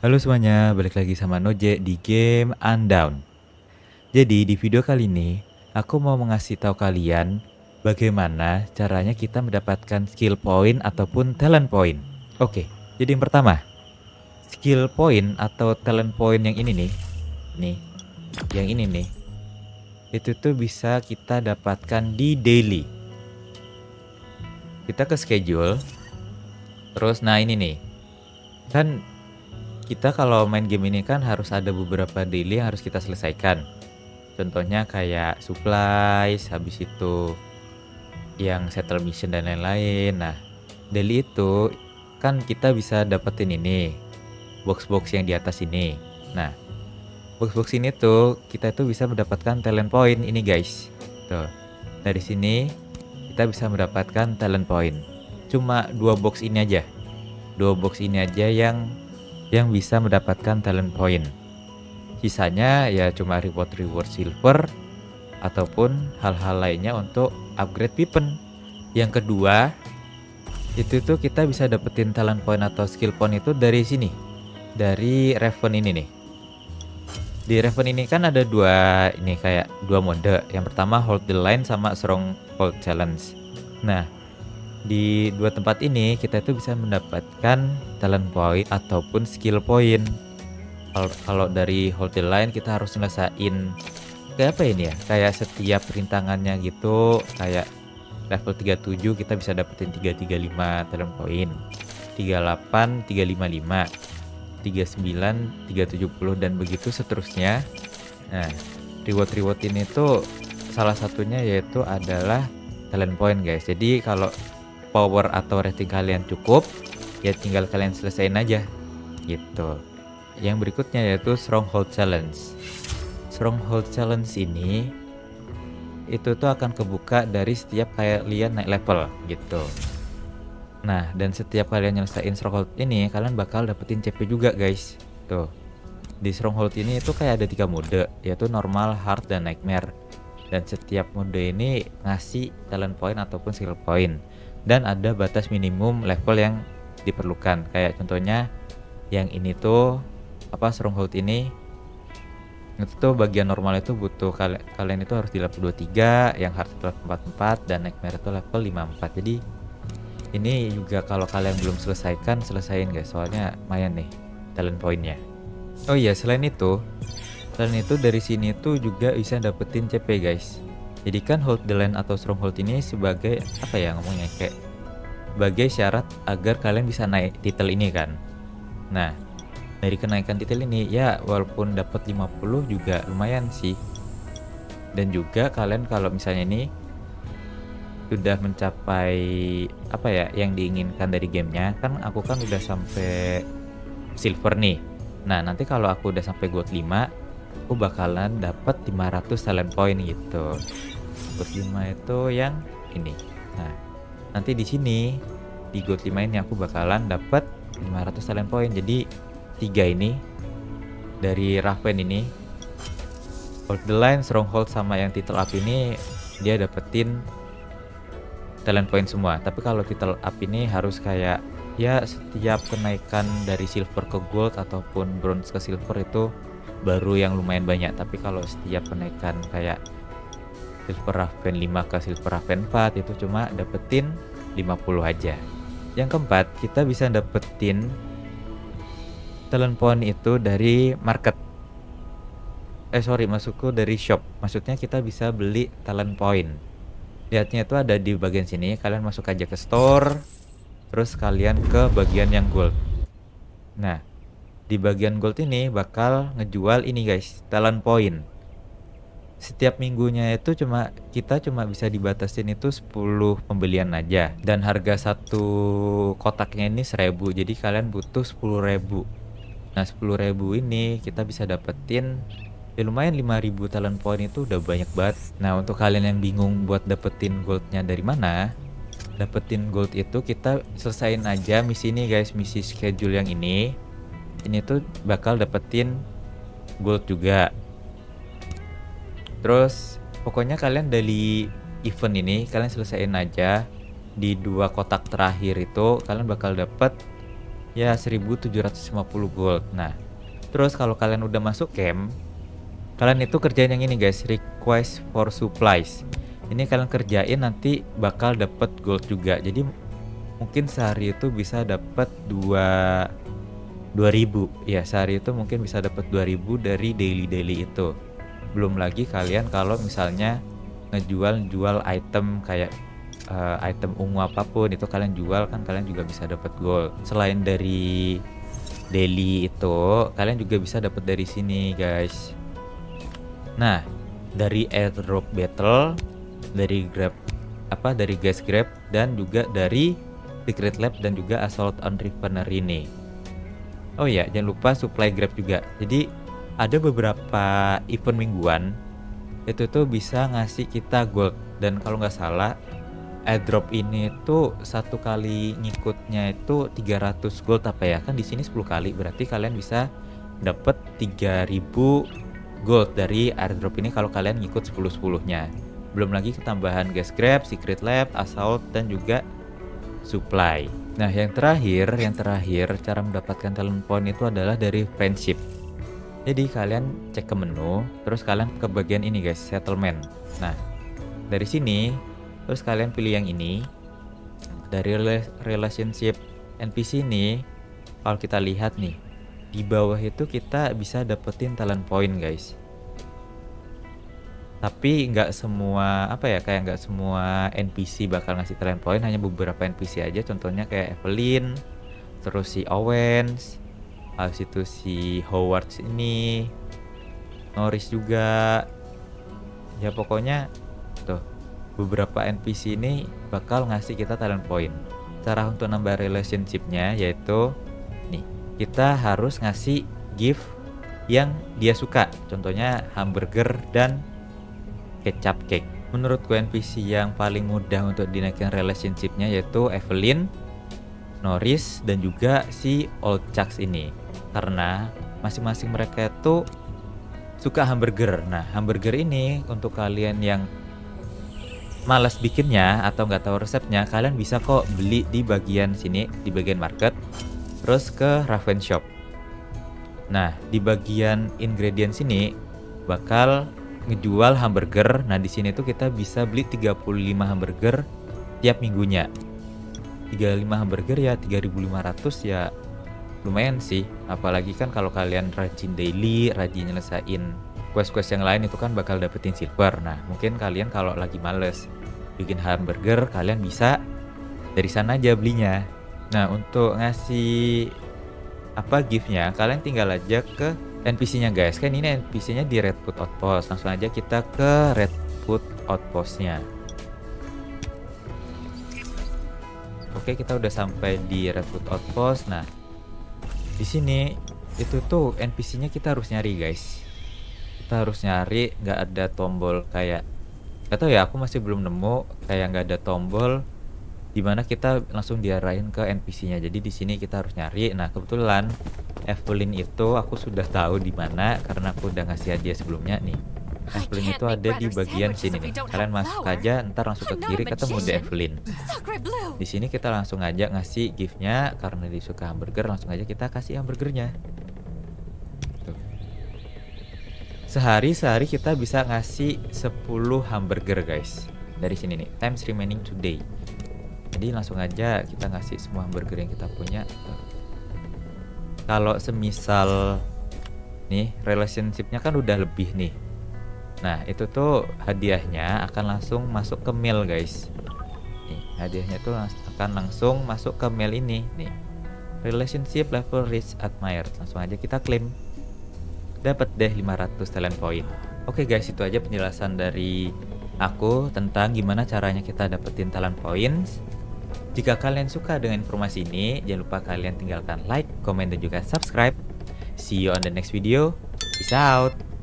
Halo semuanya, balik lagi sama Noje di game Undown. Jadi di video kali ini, aku mau mengasih tahu kalian bagaimana caranya kita mendapatkan skill point ataupun talent point. Oke, jadi yang pertama, skill point atau talent point yang ini nih, yang ini nih, itu tuh bisa kita dapatkan di daily. Kita ke schedule, terus nah ini nih, kan kita kalau main game ini kan harus ada beberapa daily yang harus kita selesaikan. Contohnya kayak supplies, habis itu yang settle mission dan lain-lain. Nah, daily itu kan kita bisa dapetin ini, box-box yang di atas ini. Nah, box-box ini tuh kita tuh bisa mendapatkan talent point ini guys. Tuh, dari sini kita bisa mendapatkan talent point. Cuma dua box ini aja, yang bisa mendapatkan talent point. Sisanya ya cuma reward silver ataupun hal-hal lainnya untuk upgrade weapon. Yang kedua, itu tuh kita bisa dapetin talent point atau skill point itu dari sini, dari Raven ini nih. Di Raven ini kan ada kayak dua mode. Yang pertama hold the line sama stronghold challenge. Nah, di dua tempat ini kita tuh bisa mendapatkan talent point ataupun skill point. Kalau dari hold the line kita harus nyelesain kayak apa ini ya, kayak setiap rintangannya gitu, kayak level 37 kita bisa dapetin 335 talent point, 38 355, 39 370 dan begitu seterusnya. Nah, reward ini tuh salah satunya yaitu adalah talent point guys. Jadi kalau power atau rating kalian cukup, ya tinggal kalian selesaiin aja gitu. Yang berikutnya yaitu stronghold challenge. Stronghold challenge ini itu tuh akan kebuka dari setiap kalian naik level gitu. Nah, dan setiap kalian nyelesain stronghold ini, kalian bakal dapetin CP juga guys. Tuh, di stronghold ini itu kayak ada 3 mode, yaitu normal, hard, dan nightmare. Dan setiap mode ini ngasih talent point ataupun skill point. Dan ada batas minimum level yang diperlukan. Kayak contohnya yang ini tuh stronghold ini itu tuh bagian normal itu butuh kalian itu harus di level 23, yang hard level 44, dan nightmare itu level 54. Jadi ini juga kalau kalian belum selesain guys, soalnya lumayan nih talent pointnya. Oh iya, selain itu dari sini tuh juga bisa dapetin CP guys. Jadi kan hold the line atau stronghold ini sebagai apa ya ngomongnya, kayak sebagai syarat agar kalian bisa naik title ini kan. Nah, dari kenaikan title ini ya walaupun dapat 50 juga lumayan sih. Dan juga kalian kalau misalnya ini sudah mencapai apa ya yang diinginkan dari gamenya, kan aku kan udah sampai silver nih. Nah, nanti kalau aku udah sampai gold 5, aku bakalan dapat 500 talent point gitu. Gold 5 itu yang ini. Nah, nanti di sini di gold 5 ini aku bakalan dapat 500 talent point. Jadi 3 ini dari Raven ini, hold the line, stronghold, sama yang title up ini dia dapetin talent point semua. Tapi kalau title up ini harus kayak ya setiap kenaikan dari silver ke gold ataupun bronze ke silver itu baru yang lumayan banyak. Tapi kalau setiap kenaikan kayak silver Raven 5 ke silver Raven 4 itu cuma dapetin 50 aja. Yang keempat, kita bisa dapetin talent point itu dari market. Maksudku dari shop. Maksudnya kita bisa beli talent point. Lihatnya itu ada di bagian sini. Kalian masuk aja ke store, terus kalian ke bagian yang gold. Nah, di bagian gold ini bakal ngejual ini guys, talent point. Setiap minggunya itu kita cuma bisa dibatasin itu 10 pembelian aja, dan harga satu kotaknya ini 1000. Jadi kalian butuh 10.000. Nah, 10.000 ini kita bisa dapetin ya lumayan 5.000 talent point, itu udah banyak banget. Nah, untuk kalian yang bingung buat dapetin goldnya dari mana, dapetin gold itu kita selesain aja misi ini guys, misi schedule yang ini tuh bakal dapetin gold juga. Terus pokoknya kalian dari event ini kalian selesain aja di 2 kotak terakhir itu, kalian bakal dapet ya 1750 gold. Nah, terus kalau kalian udah masuk camp, kalian itu kerjain yang ini guys, request for supplies. Ini kalian kerjain nanti bakal dapet gold juga. Jadi mungkin sehari itu bisa dapat 2000 ya, sehari itu mungkin bisa dapat 2000 dari daily itu. Belum lagi kalian kalau misalnya ngejual item kayak item ungu apapun itu kalian jual kan, kalian juga bisa dapat gold. Selain dari daily itu, kalian juga bisa dapat dari sini guys. Nah, dari airdrop battle, dari dari gas grab, dan juga dari secret lab dan juga assault on refinery ini. Oh ya, jangan lupa supply grab juga. Jadi ada beberapa event mingguan itu tuh bisa ngasih kita gold, dan kalau nggak salah airdrop ini tuh satu kali ngikutnya itu 300 gold apa ya, kan di sini 10 kali, berarti kalian bisa dapet 3000 gold dari airdrop ini kalau kalian ngikut 10-10-nya. Belum lagi ketambahan gas grab, secret lab, assault, dan juga supply. Nah, yang terakhir cara mendapatkan talent point itu adalah dari friendship. Jadi kalian cek ke menu, terus kalian ke bagian ini guys, settlement. Nah, dari sini terus kalian pilih yang ini. Dari relationship NPC ini, kalau kita lihat nih, di bawah itu kita bisa dapetin talent point guys. Tapi nggak semua kayak nggak semua NPC bakal ngasih talent point, hanya beberapa NPC aja. Contohnya kayak Evelyn, terus si Owens, habis itu si Howard ini, Norris juga. Ya pokoknya tuh beberapa NPC ini bakal ngasih kita talent point. Cara untuk nambah relationshipnya yaitu nih, kita harus ngasih gift yang dia suka. Contohnya hamburger dan kecap cake. Menurutku NPC yang paling mudah untuk dinaikkan relationshipnya yaitu Evelyn, Norris, dan juga si Old Chucks ini, karena masing-masing mereka itu suka hamburger. Nah, hamburger ini untuk kalian yang malas bikinnya atau nggak tahu resepnya, kalian bisa kok beli di bagian sini, di bagian market, terus ke Raven Shop. Nah, di bagian ingredients ini bakal ngejual hamburger. Nah, di sini tuh kita bisa beli 35 hamburger tiap minggunya. 35 hamburger ya 3.500 ya, lumayan sih. Apalagi kan kalau kalian rajin daily, rajin nyelesain quest-quest yang lain itu kan bakal dapetin silver. Nah, mungkin kalian kalau lagi males bikin hamburger, kalian bisa dari sana aja belinya. Nah, untuk ngasih giftnya, kalian tinggal aja ke NPC-nya guys. Kan ini NPC-nya di Redwood Outpost. Langsung aja kita ke Redwood Outpost-nya. Oke, kita udah sampai di Redwood Outpost. Nah, di sini itu tuh NPC-nya kita harus nyari guys. Kita harus nyari, nggak ada tombol kayak, nggak tahu ya, aku masih belum nemu kayak nggak ada tombol dimana kita langsung diarahin ke NPC-nya. Jadi di sini kita harus nyari. Nah, kebetulan Evelyn itu aku sudah tahu di mana karena aku udah ngasih hadiah sebelumnya nih. Evelyn itu ada di bagian sini nih. Kalian masuk aja, ntar langsung ke kiri ketemu di Evelyn. Di sini kita langsung aja ngasih giftnya, karena dia suka hamburger, langsung aja kita kasih hamburgernya. Tuh. Sehari kita bisa ngasih 10 hamburger guys. Dari sini nih, times remaining today. Jadi langsung aja kita ngasih semua hamburger yang kita punya. Kalau semisal nih relationshipnya kan udah lebih nih, nah itu tuh hadiahnya akan langsung masuk ke mail guys. Nih hadiahnya tuh akan langsung masuk ke mail ini nih, relationship level reach admired. Langsung aja kita klaim, dapat deh 500 talent point. Oke guys, itu aja penjelasan dari aku tentang gimana caranya kita dapetin talent points. Jika kalian suka dengan informasi ini, jangan lupa kalian tinggalkan like, comment, dan juga subscribe. See you on the next video. Peace out.